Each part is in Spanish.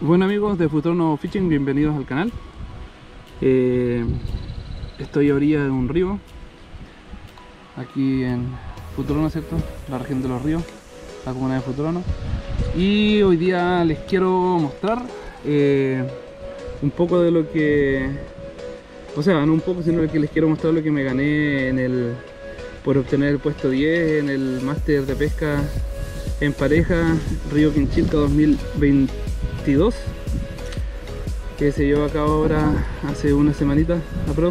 Bueno amigos de Futrono Fishing, bienvenidos al canal. Estoy a orilla de un río, aquí en Futrono, ¿cierto? La región de los ríos, la comuna de Futrono. Y hoy día les quiero mostrar un poco de lo que... O sea, no un poco, sino que les quiero mostrar lo que me gané por obtener el puesto 10 en el máster de pesca en pareja Río Quinchilca 2022, que se llevó a cabo ahora hace una semanita aprox.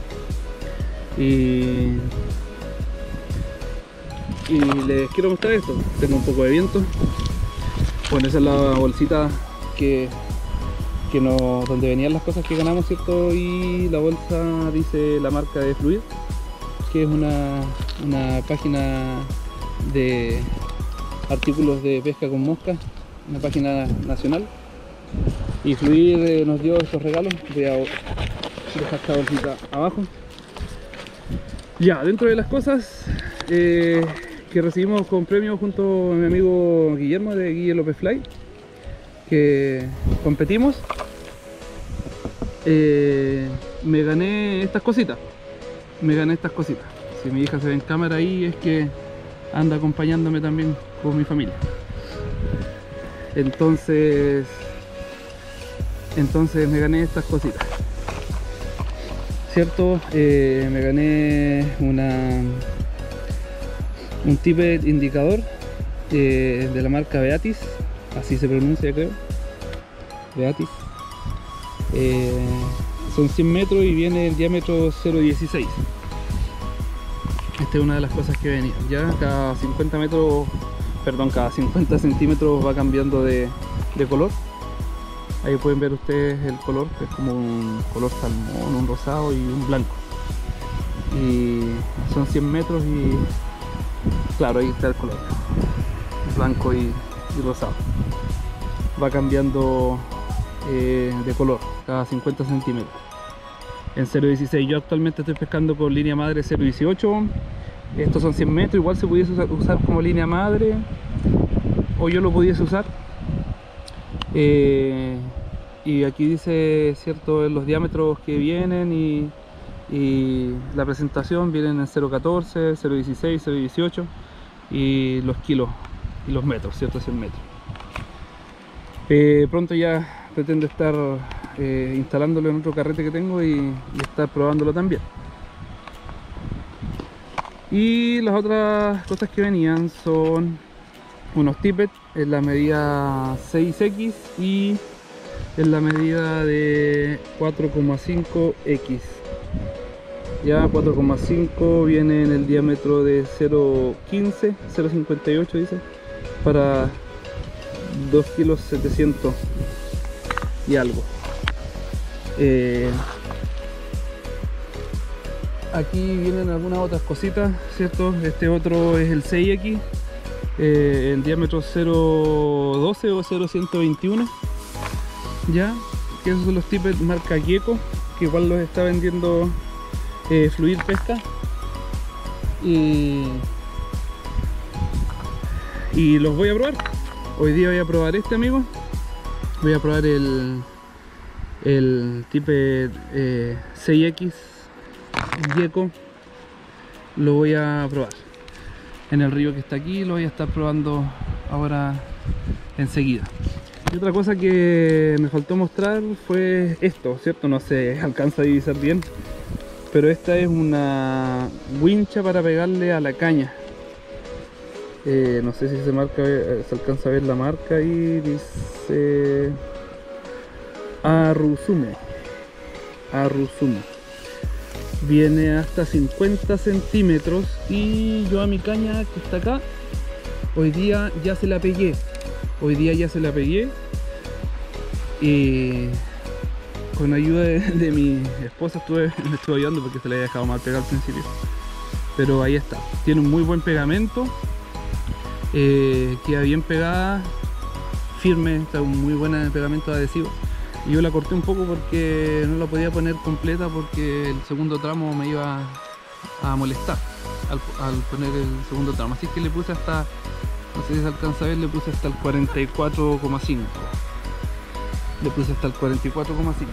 Y les quiero mostrar esto. Tengo un poco de viento. Bueno, esa es la bolsita donde venían las cosas que ganamos, ¿cierto? Y la bolsa dice la marca de Fluid, que es una página de artículos de pesca con mosca, una página nacional. Y Fluid nos dio estos regalos. Voy a dejar esta bolsita abajo. Ya, dentro de las cosas que recibimos con premio junto a mi amigo Guillermo de Guille López Fly, que competimos, me gané estas cositas. Si mi hija se ve en cámara ahí, es que anda acompañándome también con mi familia. Entonces me gané estas cositas, ¿cierto? Me gané un tippet indicador de la marca Beatis, así se pronuncia, creo, Beatis. Son 100 metros y viene el diámetro 0.16. Esta es una de las cosas que venía. Ya cada 50 centímetros va cambiando de color. Ahí pueden ver ustedes el color, que es como un color salmón, un rosado y un blanco. Y son 100 metros y claro, ahí está el color, blanco y rosado. Va cambiando de color cada 50 centímetros. En 0.16, yo actualmente estoy pescando con línea madre 0.18. Estos son 100 metros, igual se pudiese usar como línea madre, o yo lo pudiese usar. Y aquí dice, cierto, los diámetros que vienen y la presentación vienen en 0.14, 0.16, 0.18 y los kilos y los metros, cierto, 100 metros. Pronto ya pretendo estar instalándolo en otro carrete que tengo y estar probándolo también. Y las otras cosas que venían son unos tippets en la medida 6X y en la medida de 4,5X. Ya 4,5 viene en el diámetro de 0,15, 0,58 dice, para 2,700 kilos y algo. Aquí vienen algunas otras cositas, ¿cierto? Este otro es el 6X, en diámetro 0.12 o 0.121, ya, que esos son los tippets marca Gecko, que igual los está vendiendo Fluid Pesca, y los voy a probar. Hoy día voy a probar este, amigo. Voy a probar el tippet 6X Gecko. Lo voy a probar en el río que está aquí, lo voy a estar probando ahora enseguida. Y otra cosa que me faltó mostrar fue esto, ¿cierto? No se alcanza a divisar bien, pero esta es una wincha para pegarle a la caña. No sé si se alcanza a ver la marca ahí, dice Arusumo. Viene hasta 50 centímetros y yo a mi caña que está acá, hoy día ya se la pegué. Y con ayuda de mi esposa me estuve ayudando porque se la había dejado mal pegada al principio. Pero ahí está, tiene un muy buen pegamento, queda bien pegada, firme, está un muy buen pegamento adhesivo. Y yo la corté un poco porque no la podía poner completa, porque el segundo tramo me iba a molestar al poner el segundo tramo, así que le puse hasta, no sé si se alcanza a ver, le puse hasta el 44,5. Le puse hasta el 44,5.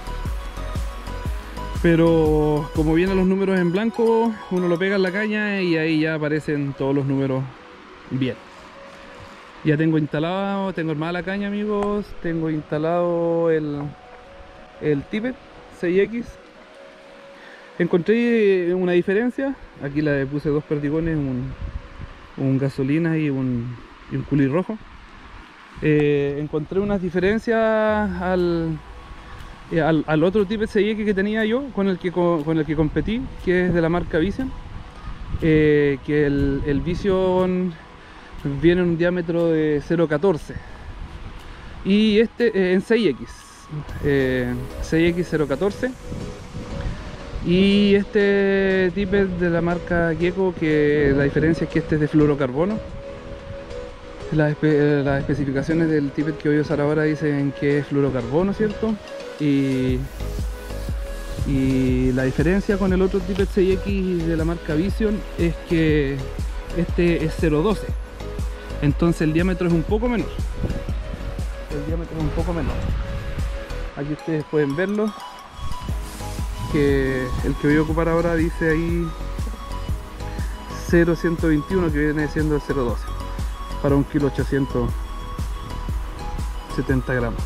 Pero como vienen los números en blanco, uno lo pega en la caña y ahí ya aparecen todos los números bien. Ya tengo instalado, tengo armada la caña, amigos. Tengo instalado el Tippet 6X. Encontré una diferencia. Aquí le puse dos perdigones, un gasolina y un culi rojo. Encontré unas diferencias al otro Tippet 6X que tenía yo, con el que competí, que es de la marca Vision. Que el Vision viene en un diámetro de 0.14 y este en 6X 0.14, y este Tippet de la marca Gecko, que la diferencia es que este es de fluorocarbono. Las especificaciones del Tippet que voy a usar ahora dicen que es fluorocarbono, ¿cierto? Y la diferencia con el otro Tippet 6X de la marca Vision es que este es 0.12, entonces el diámetro es un poco menor. Aquí ustedes pueden verlo, que el que voy a ocupar ahora dice ahí 0.121, que viene siendo el 0.12 para 1,870 gramos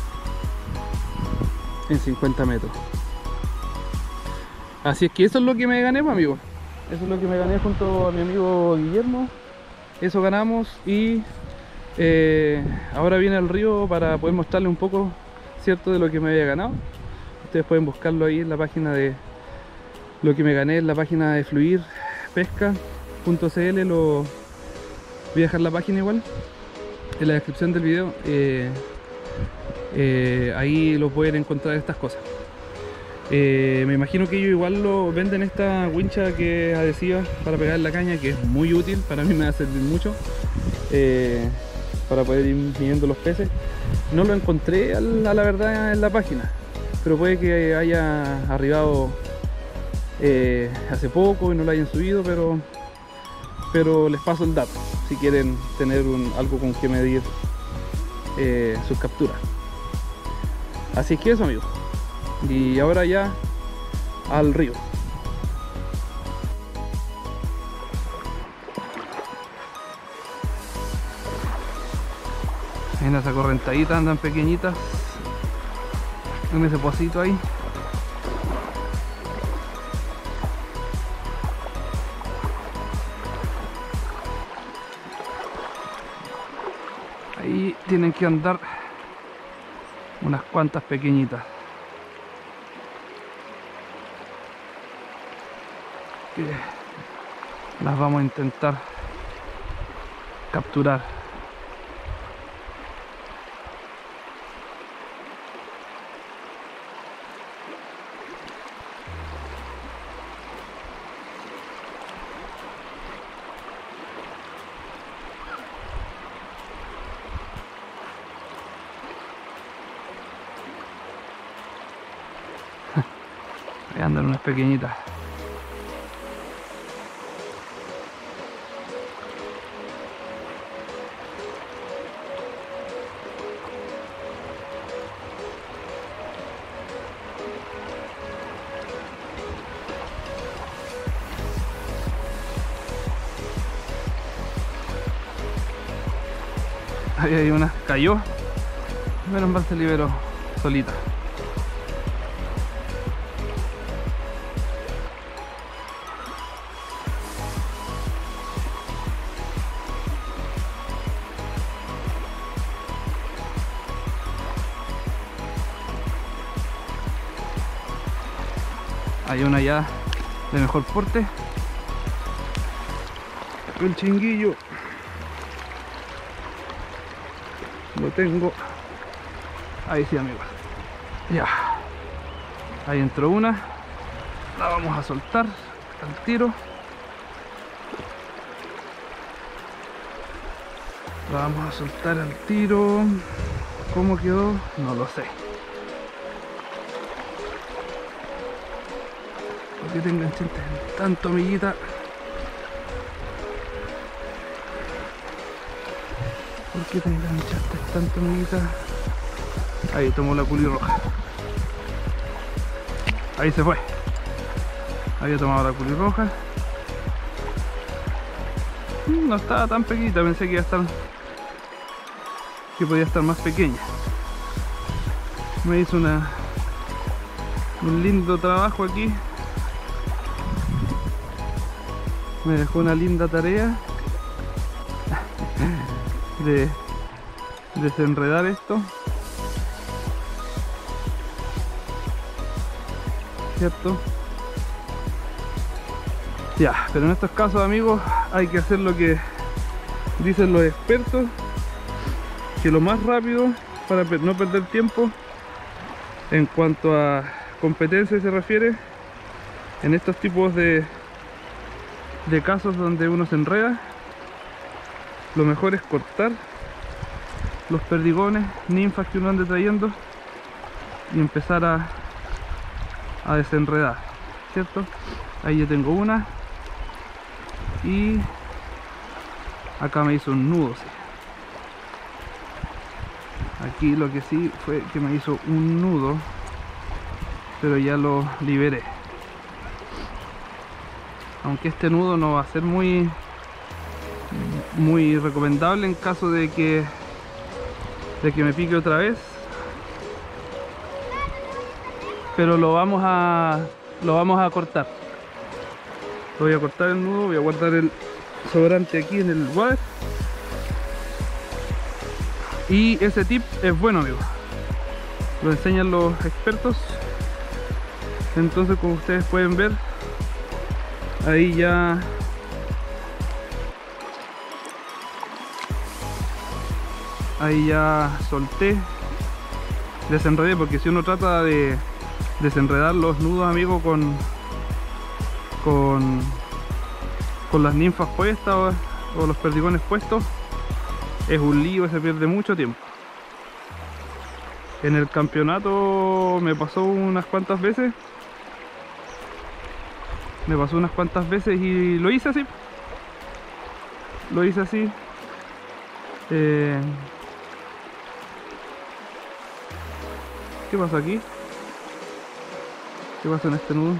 en 50 metros. Así es que eso es lo que me gané, pues, amigos. Eso es lo que me gané junto a mi amigo Guillermo. Eso ganamos, y ahora viene al río para poder mostrarle un poco, cierto, de lo que me había ganado. Ustedes pueden buscarlo ahí en la página de lo que me gané, en la página de fluirpesca.cl. Lo voy a dejar la página igual en la descripción del video. Ahí lo pueden encontrar estas cosas. Me imagino que ellos igual lo venden, esta wincha que es adhesiva para pegar la caña, que es muy útil, para mí me va a servir mucho para poder ir midiendo los peces. No lo encontré a la verdad en la página, pero puede que haya arribado hace poco y no lo hayan subido, pero les paso el dato si quieren tener algo con que medir sus capturas. Así es que eso, amigos. Y ahora ya al río. En esa correntadita andan pequeñitas, en ese pocito ahí. Ahí tienen que andar unas cuantas pequeñitas, que las vamos a intentar capturar. Ahí andan unas pequeñitas. Ahí hay una, cayó, menos mal se liberó solita. Hay una ya de mejor porte, el chinguillo lo tengo ahí, sí, amigos. Ya, ahí entró una, la vamos a soltar al tiro. La vamos a soltar al tiro. ¿Cómo quedó? No lo sé. ¿Por qué te enganchaste tanto, amiguita? ¿Por qué te enganchaste tanto, amiguita? Ahí tomó la culirroja. Ahí se fue. Había tomado la culirroja. No estaba tan pequeñita, pensé que podía estar más pequeña. Me hizo un lindo trabajo aquí. Me dejó una linda tarea de desenredar esto, ¿cierto? Ya, pero en estos casos, amigos, hay que hacer lo que dicen los expertos, que lo más rápido, para no perder tiempo en cuanto a competencia se refiere, en estos tipos de casos donde uno se enreda, lo mejor es cortar los perdigones, ninfas que uno ande trayendo y empezar a desenredar, ¿cierto? Ahí yo tengo una y acá me hizo un nudo, ¿sí? Aquí lo que sí fue que me hizo un nudo, pero ya lo liberé. Aunque este nudo no va a ser muy recomendable en caso de que me pique otra vez, pero lo vamos a cortar. Lo voy a cortar el nudo, voy a guardar el sobrante aquí en el water. Y ese tip es bueno, amigos, lo enseñan los expertos. Entonces, como ustedes pueden ver, ahí ya solté, desenredé, porque si uno trata de desenredar los nudos, amigos, con las ninfas puestas o los perdigones puestos, es un lío, se pierde mucho tiempo. En el campeonato me pasó unas cuantas veces. Y lo hice así. ¿Qué pasa aquí? ¿Qué pasa en este nudo?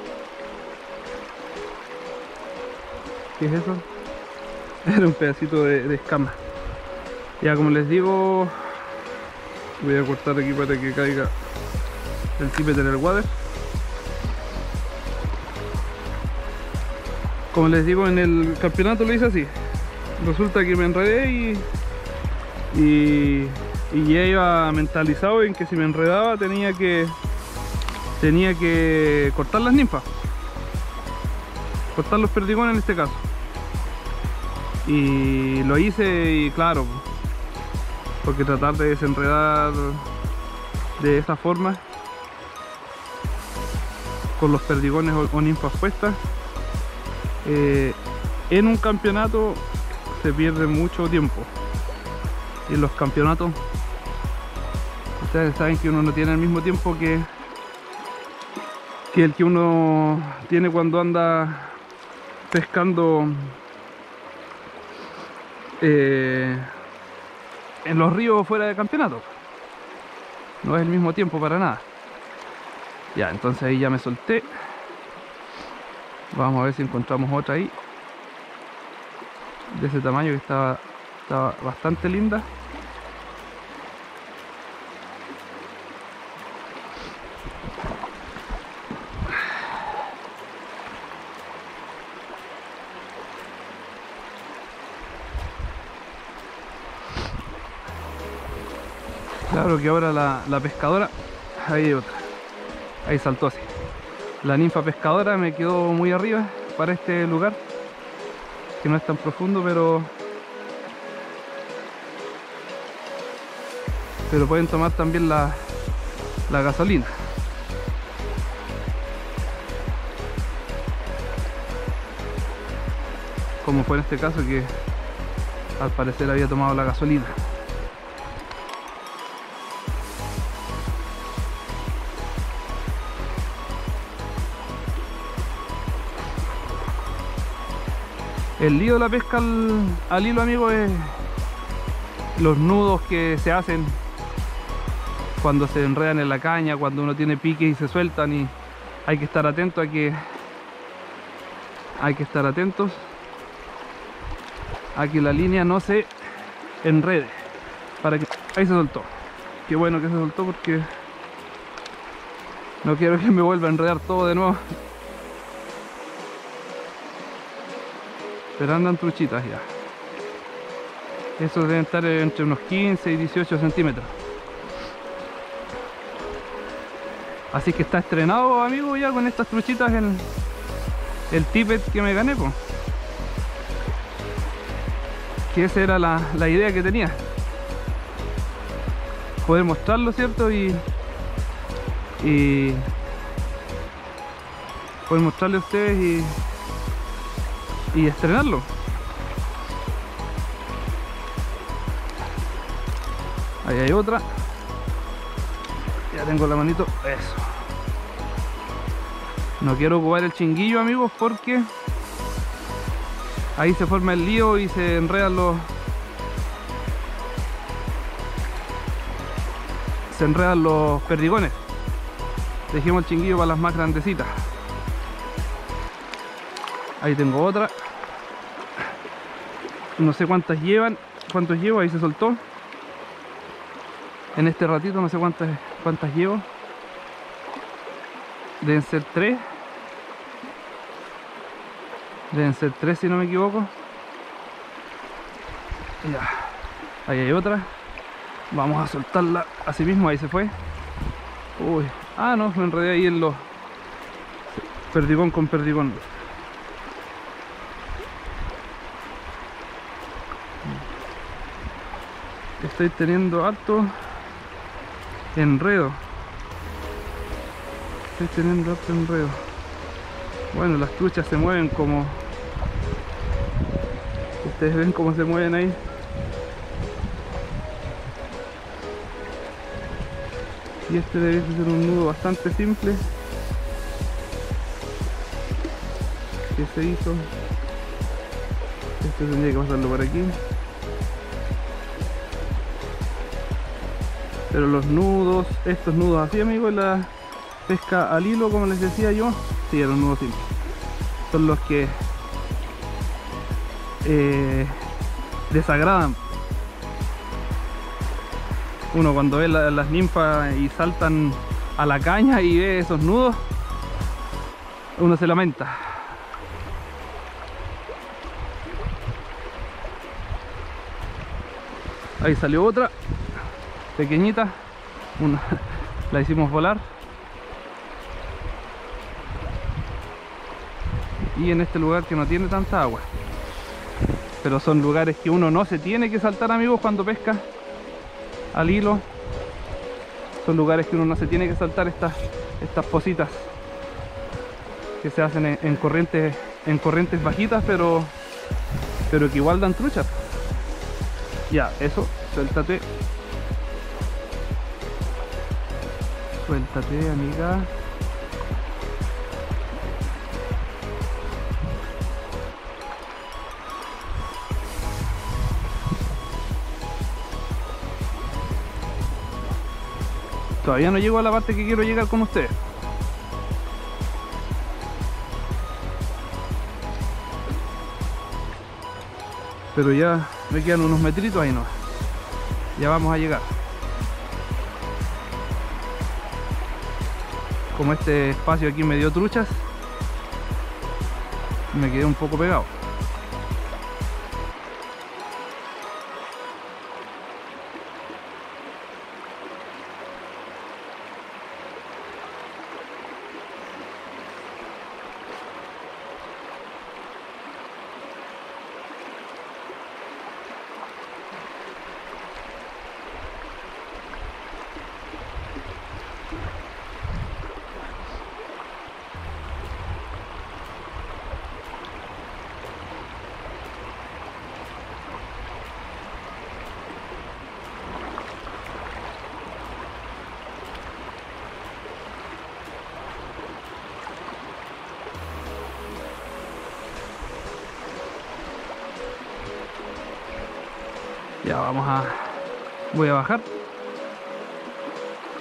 ¿Qué es eso? Era un pedacito de escama. Ya, como les digo, voy a cortar aquí para que caiga el típete en el water. Como les digo, en el campeonato lo hice así. Resulta que me enredé y ya iba mentalizado en que si me enredaba tenía que cortar las ninfas, cortar los perdigones en este caso. Y lo hice, y claro, porque tratar de desenredar de esa forma con los perdigones o ninfas puestas, en un campeonato se pierde mucho tiempo. Y en los campeonatos, ustedes saben que uno no tiene el mismo tiempo que el que uno tiene cuando anda pescando en los ríos fuera de campeonato. No es el mismo tiempo para nada. Ya, entonces ahí ya me solté. Vamos a ver si encontramos otra ahí de ese tamaño, que estaba bastante linda. Claro que ahora la pescadora, ahí hay otra, ahí saltó así. La ninfa pescadora me quedó muy arriba para este lugar, que no es tan profundo, pero pueden tomar también la gasolina. Como fue en este caso, que al parecer había tomado la gasolina. El lío de la pesca al hilo, amigo, es los nudos que se hacen cuando se enredan en la caña, cuando uno tiene piques y se sueltan, y hay que estar atento a que la línea no se enrede, para que ahí se soltó. Qué bueno que se soltó, porque no quiero que me vuelva a enredar todo de nuevo. Pero andan truchitas ya. Esos deben estar entre unos 15 y 18 centímetros. Así que está estrenado, amigo, ya con estas truchitas el tippet que me gané, pues. Que esa era la idea que tenía. Poder mostrarlo, ¿cierto? Y poder mostrarle a ustedes y estrenarlo. Ahí hay otra. Ya tengo la manito. Eso. No quiero ocupar el chinguillo, amigos, porque ahí se forma el lío y se enredan los perdigones. Dejemos el chinguillo para las más grandecitas. Ahí tengo otra. No sé cuántos llevo, ahí se soltó. En este ratito no sé cuántas llevo. Deben ser 3. Deben ser 3 si no me equivoco. Ya. Ahí hay otra. Vamos a soltarla así mismo, ahí se fue. Uy. Ah, no, me enredé ahí en los perdigón con perdigón. Estoy teniendo harto enredo. Bueno, las truchas se mueven como... Ustedes ven cómo se mueven ahí. Y este debe ser un nudo bastante simple que se hizo. Este tendría que pasarlo por aquí. Pero los nudos, estos nudos así, amigos, la pesca al hilo, como les decía yo, sí, eran nudos simples. Son los que desagradan. Uno cuando ve las ninfas y saltan a la caña y ve esos nudos, uno se lamenta. Ahí salió otra pequeñita, la hicimos volar. Y en este lugar que no tiene tanta agua, pero son lugares que uno no se tiene que saltar, amigos, cuando pesca al hilo. Son lugares que uno no se tiene que saltar estas positas que se hacen en corrientes bajitas, pero que igual dan truchas. Ya, eso, suéltate, amiga. Todavía no llego a la parte que quiero llegar con ustedes. Pero ya me quedan unos metritos ahí, no. Ya vamos a llegar. Como este espacio aquí me dio truchas, me quedé un poco pegado. Ya voy a bajar.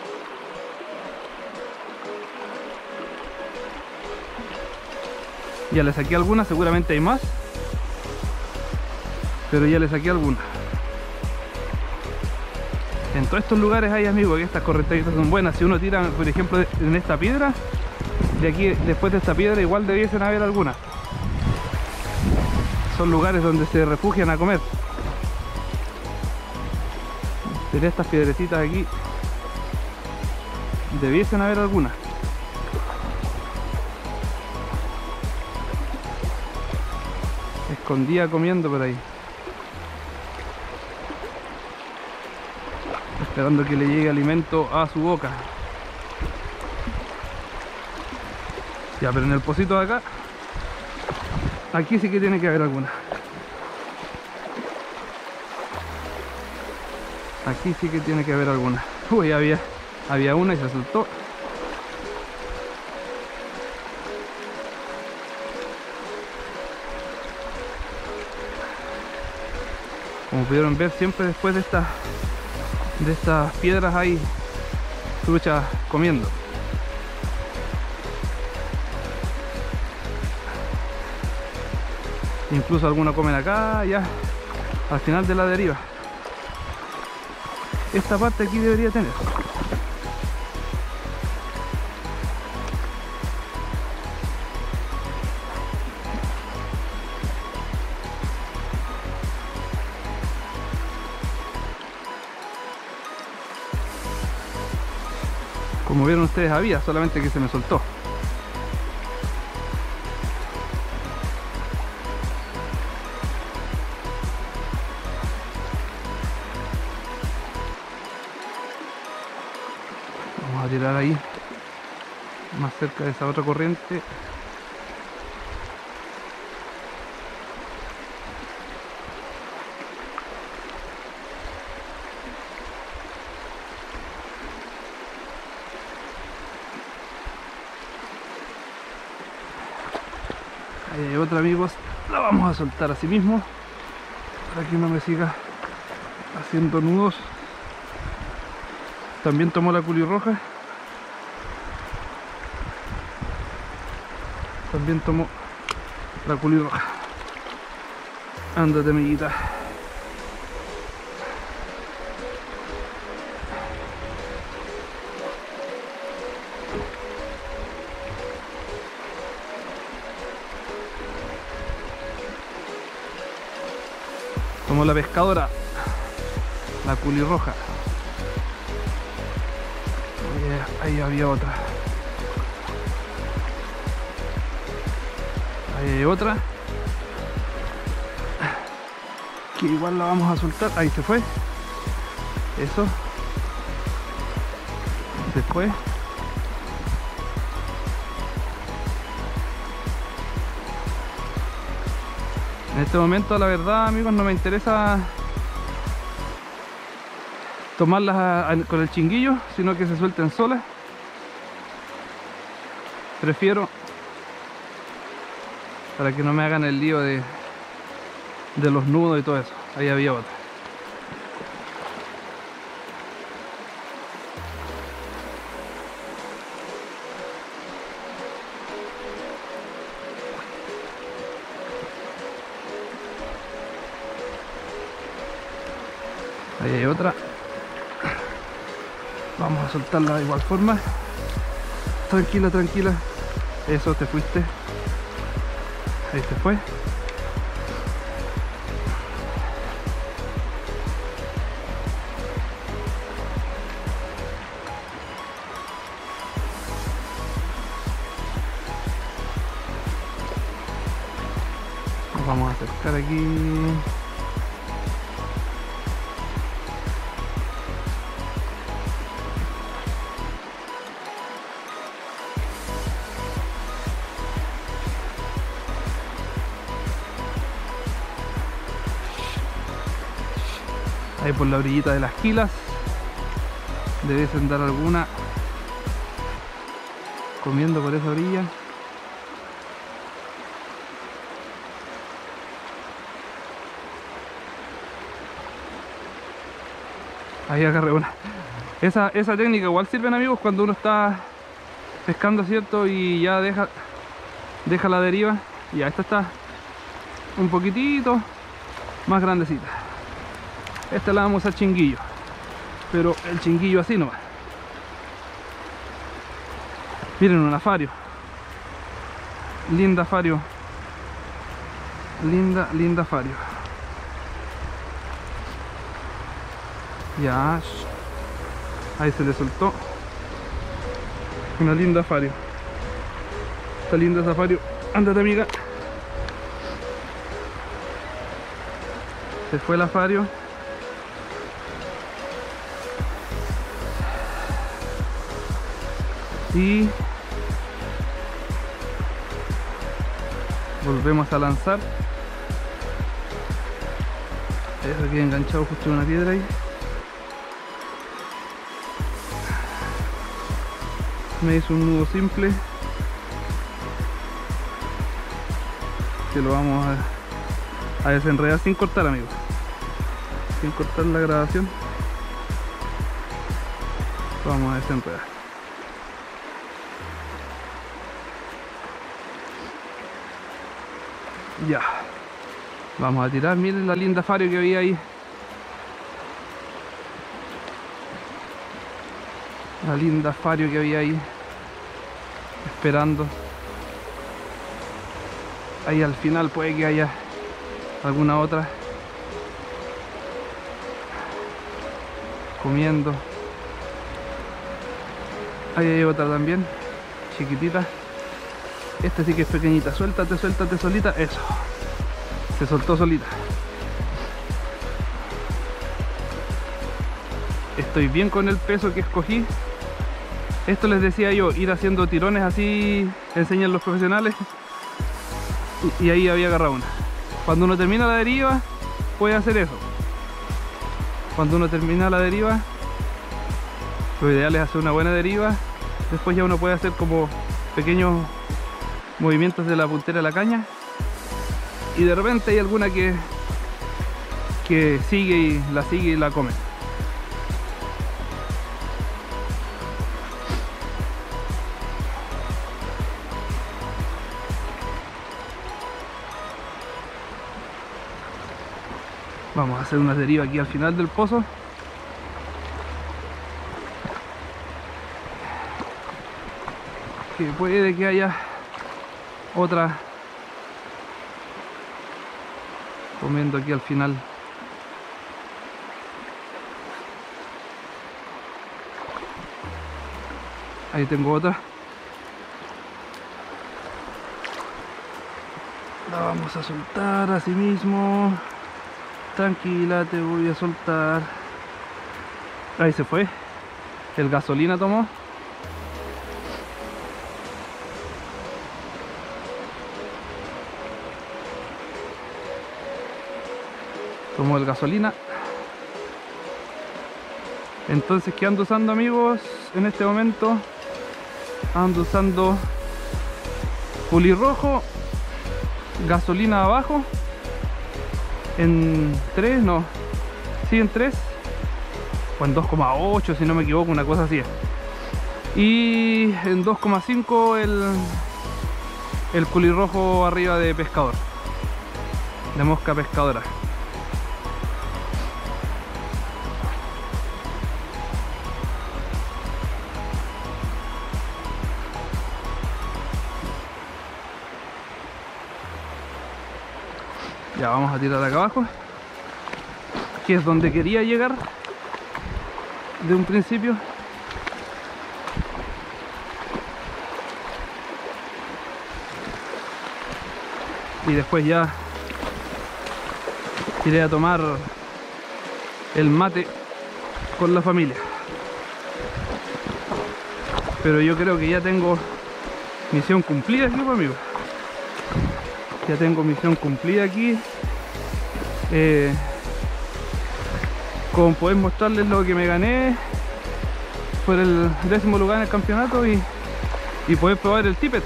Ya le saqué algunas, seguramente hay más, pero ya le saqué algunas. En todos estos lugares hay, amigos, que estas correntaditas son buenas. Si uno tira, por ejemplo, en esta piedra, de aquí, después de esta piedra, igual debiesen haber algunas. Son lugares donde se refugian a comer. En estas piedrecitas aquí debiesen haber algunas. Escondida comiendo por ahí, esperando que le llegue alimento a su boca. Ya, pero en el pocito de acá, aquí sí que tiene que haber alguna. Aquí sí que tiene que haber alguna. Uy, había una y se soltó. Como pudieron ver, siempre después de estas piedras hay truchas comiendo. Incluso algunos comen acá, ya al final de la deriva. Esta parte aquí debería tener. Como vieron ustedes, había, solamente que se me soltó. Vamos a tirar ahí, más cerca de esa otra corriente. Ahí hay otra, amigos, la vamos a soltar así mismo para que no me siga haciendo nudos. También tomó la culirroja. También tomó la culirroja. Ándate, amiguita. Tomó la pescadora, la culirroja. Ahí había otra. Ahí hay otra. Que igual la vamos a soltar. Ahí se fue. Eso. Se fue. En este momento, la verdad, amigos, no me interesa tomarlas con el chinguillo, sino que se suelten solas. Prefiero, para que no me hagan el lío de los nudos y todo eso. Ahí había otra. Ahí hay otra. Vamos a soltarla de igual forma. Tranquila, tranquila. Eso, te fuiste. Ahí se fue. Nos vamos a acercar aquí. Ahí por la orillita de las quilas debiesen dar alguna comiendo por esa orilla. Ahí agarré una. Esa técnica igual sirven, amigos, cuando uno está pescando, ¿cierto? Y ya deja la deriva. Ya, esta está un poquitito más grandecita. Esta la vamos a chinguillo, pero el chinguillo así nomás. Miren, una fario. Linda fario. Linda fario. Ya. Ahí se le soltó. Una linda fario. Está linda esa fario. Ándate, amiga. Se fue la fario. Y volvemos a lanzar. Eso aquí enganchado justo en una piedra ahí. Me hizo un nudo simple que lo vamos a desenredar sin cortar, amigos, sin cortar la grabación. Lo vamos a desenredar. Ya, vamos a tirar. Miren la linda fario que había ahí. La linda fario que había ahí esperando. Ahí al final puede que haya alguna otra comiendo. Ahí hay otra también, chiquitita. Esta sí que es pequeñita. Suéltate solita. Eso, se soltó solita. Estoy bien con el peso que escogí. Esto les decía yo, ir haciendo tirones así enseñan los profesionales. Y ahí había agarrado una. Cuando uno termina la deriva puede hacer eso. Cuando uno termina la deriva, lo ideal es hacer una buena deriva. Después ya uno puede hacer como pequeños movimientos de la puntera de la caña. Y de repente hay alguna que sigue y la come. Vamos a hacer una deriva aquí al final del pozo. Que puede que haya otra comiendo aquí al final. Ahí tengo otra. La vamos a soltar así mismo. Tranquila, te voy a soltar. Ahí se fue. El gasolina tomó. Tomó el gasolina. Entonces, ¿qué ando usando, amigos? En este momento ando usando pulirrojo, gasolina abajo, en 3, no, sí, en 3 o en 2,8 si no me equivoco, una cosa así es. Y en 2,5 el pulirrojo arriba de pescador, de mosca pescadora. Ya vamos a tirar acá abajo, que es donde quería llegar de un principio. Y después ya iré a tomar el mate con la familia. Pero yo creo que ya tengo misión cumplida aquí, pues, amigos. Ya tengo misión cumplida aquí. Con poder mostrarles lo que me gané por el 10º lugar en el campeonato y poder probar el tippet.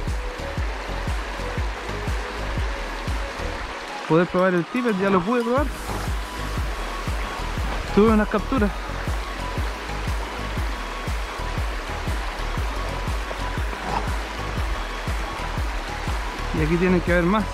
Poder probar el tippet, ya lo pude probar. Tuve unas capturas. Y aquí tienen que haber más.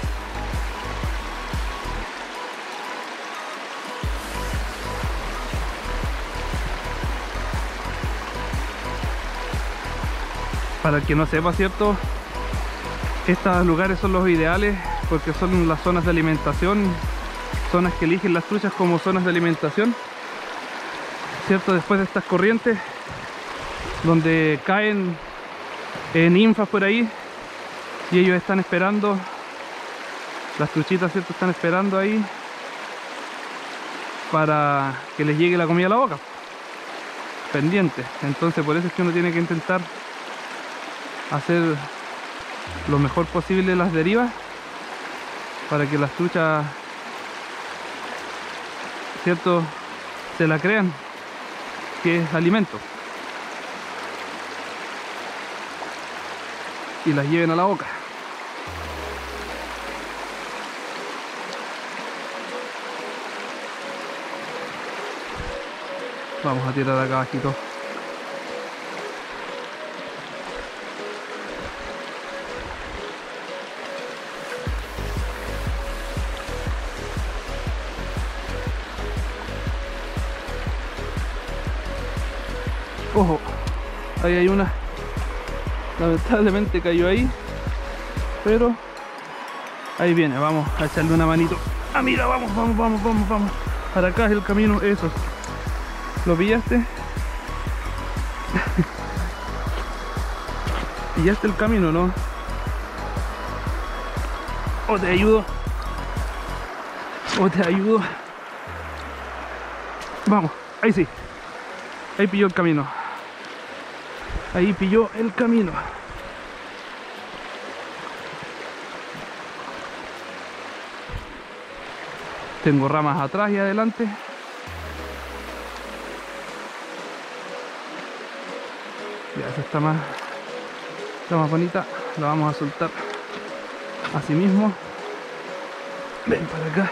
Para el que no sepa, ¿cierto? Estos lugares son los ideales porque son las zonas de alimentación, zonas que eligen las truchas como zonas de alimentación, ¿cierto? Después de estas corrientes donde caen ninfas por ahí y ellos están esperando, las truchitas, ¿cierto? Están esperando ahí para que les llegue la comida a la boca, pendiente. Entonces por eso es que uno tiene que intentar hacer lo mejor posible las derivas para que las truchas, ¿cierto?, se la crean que es alimento y las lleven a la boca. Vamos a tirar acá abajito. Ojo, ahí hay una, lamentablemente cayó ahí, pero ahí viene. Vamos a echarle una manito. Ah, mira, vamos, vamos, vamos, vamos, vamos. Para acá es el camino, eso. ¿Lo pillaste? ¿Pillaste el camino, no? O te ayudo, o te ayudo. Vamos, ahí sí. Ahí pilló el camino. Ahí pilló el camino. Tengo ramas atrás y adelante. Ya, esa está más bonita. La vamos a soltar así mismo. Ven para acá.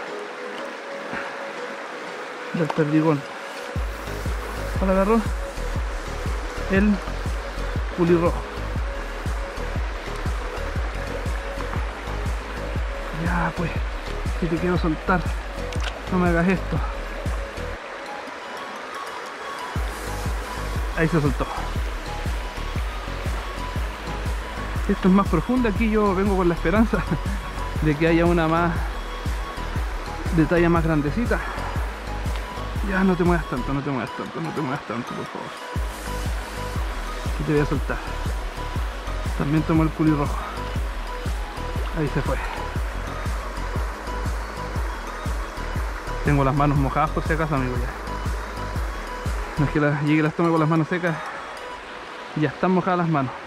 Del perdigón. ¿Cuál agarró? El culirrojo. Ya pues, si te quiero soltar, no me hagas esto. Ahí se soltó. Esto es más profundo. Aquí yo vengo con la esperanza de que haya una más de talla más grandecita. Ya, no te muevas tanto, no te muevas tanto, no te muevas tanto, por favor. Y te voy a soltar. También tomó el culirrojo. Ahí se fue. Tengo las manos mojadas por si acaso, amigo, ya. No es que llegue y las tome con las manos secas. Ya están mojadas las manos.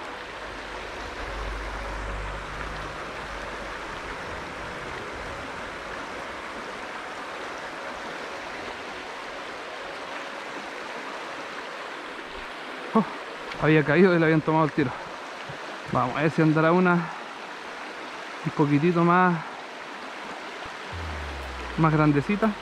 Oh, había caído y le habían tomado el tiro. Vamos a ver si andará una un poquitito más grandecita.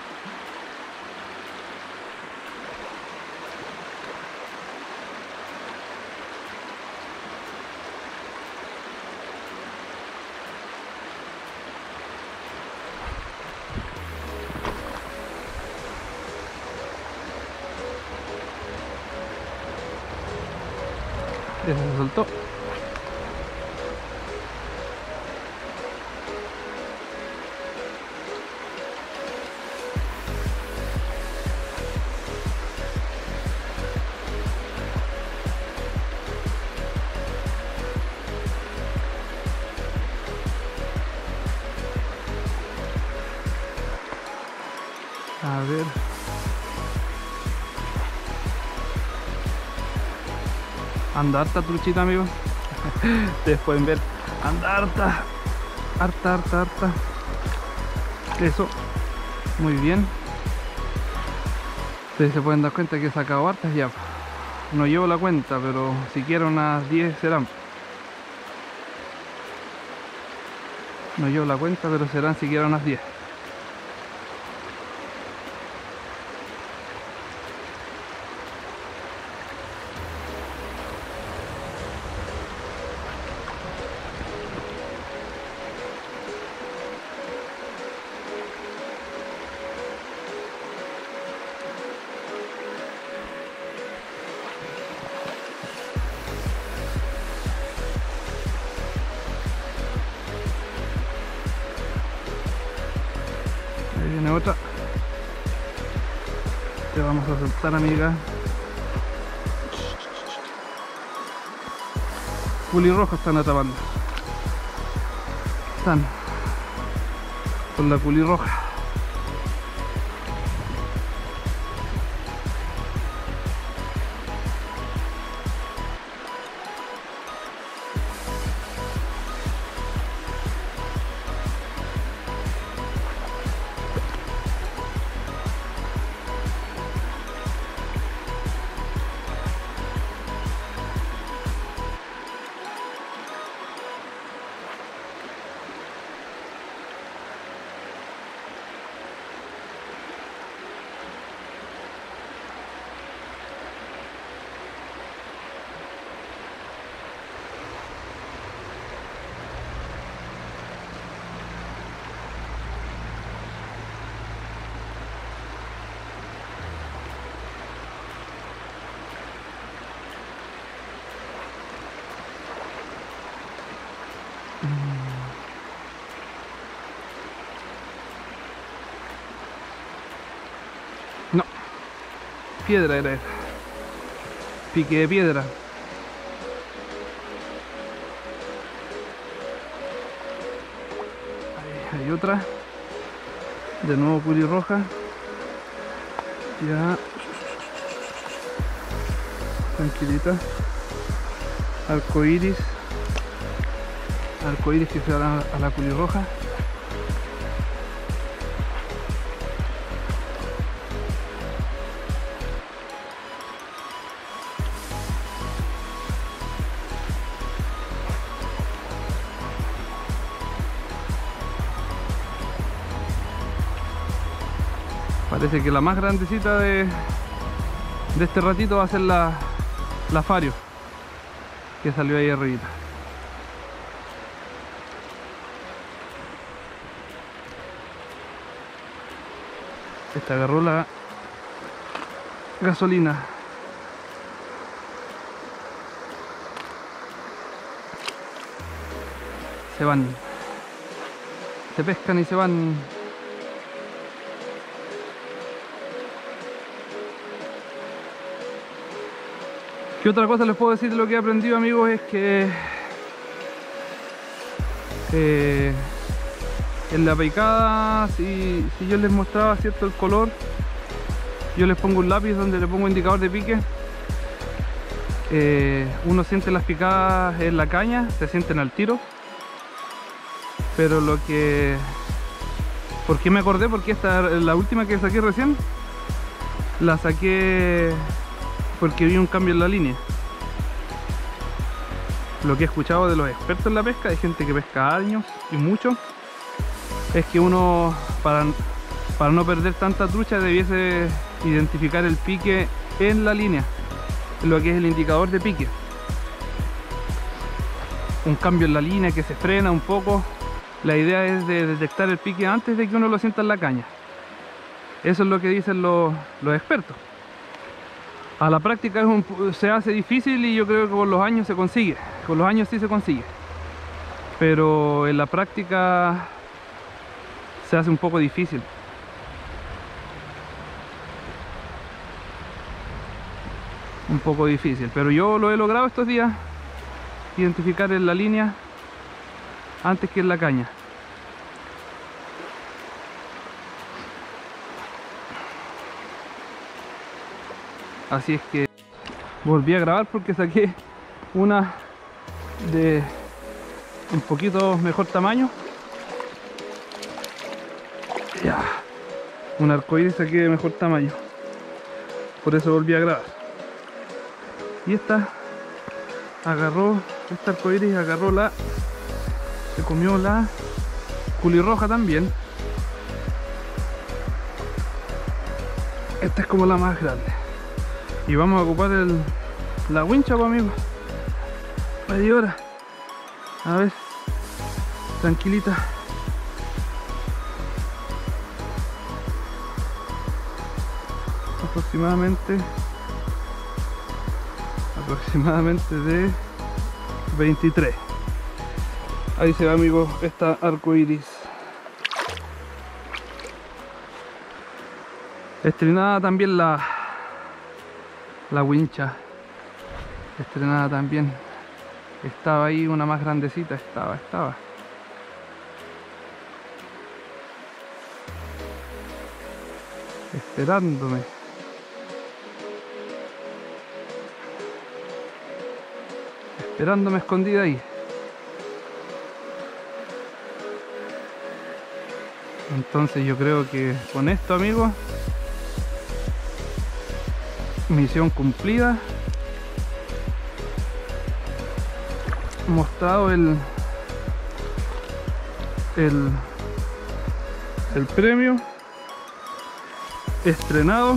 Ya se soltó. A ver. Anda harta truchita, amigos. Ustedes pueden ver. Anda harta. Harta. Eso. Muy bien. Ustedes se pueden dar cuenta que he sacado hartas ya. No llevo la cuenta, pero siquiera unas 10 serán. No llevo la cuenta, pero serán siquiera unas 10. Ahí viene otra. Te vamos a soltar, amiga. Culirroja están atrapando. Están con la culirroja. No, piedra era, pique de piedra. Ahí hay otra, de nuevo culirroja. Ya, tranquilita. Arcoiris que se va a la culirroja. Parece que la más grandecita de este ratito va a ser la Fario, que salió ahí arriba. Esta agarró la gasolina. Se van, se pescan y se van. ¿Qué otra cosa les puedo decir de lo que he aprendido, amigos? Es que en la picada, si yo les mostraba, ¿cierto?, el color, yo les pongo un lápiz donde le pongo indicador de pique. Uno siente las picadas en la caña, se sienten al tiro. Pero lo que... ¿Por qué me acordé? Porque esta, la última que saqué recién, la saqué porque vi un cambio en la línea. Lo que he escuchado de los expertos en la pesca, de gente que pesca años y mucho, es que uno, para no perder tanta trucha, debiese identificar el pique en la línea, en lo que es el indicador de pique. Un cambio en la línea que se frena un poco. La idea es de detectar el pique antes de que uno lo sienta en la caña. Eso es lo que dicen los expertos. A la práctica se hace difícil y yo creo que con los años se consigue. Con los años sí se consigue. Pero en la práctica se hace un poco difícil. Un poco difícil. Pero yo lo he logrado estos días. Identificar en la línea antes que en la caña. Así es que volví a grabar porque saqué una de un poquito mejor tamaño. Ya, un arcoíris saqué de mejor tamaño, por eso volví a grabar. Y esta agarró, esta arcoíris agarró se comió la culirroja también. Esta es como la más grande. Y vamos a ocupar la wincha, pues, amigos. Media hora. A ver, tranquilita. Aproximadamente de 23. Ahí se ve, amigos, esta arcoíris. Estrenada también la wincha. Estrenada también. Estaba ahí una más grandecita, estaba. Esperándome. Esperándome escondida ahí. Entonces yo creo que con esto, amigos, misión cumplida. Mostrado el premio, estrenado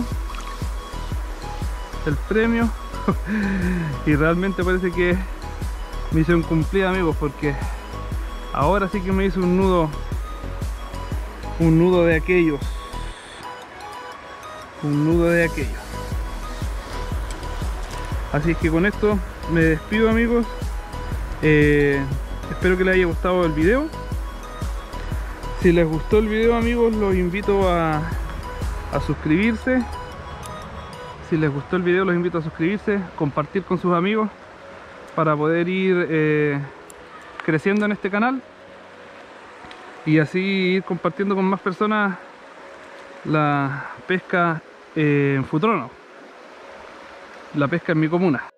el premio y realmente parece que es misión cumplida, amigos, porque ahora sí que me hice un nudo de aquellos, así es que con esto me despido, amigos. Espero que les haya gustado el video. Si les gustó el video, amigos, los invito a suscribirse. Si les gustó el video, los invito a suscribirse, compartir con sus amigos para poder ir creciendo en este canal y así ir compartiendo con más personas la pesca en Futrono, la pesca en mi comuna.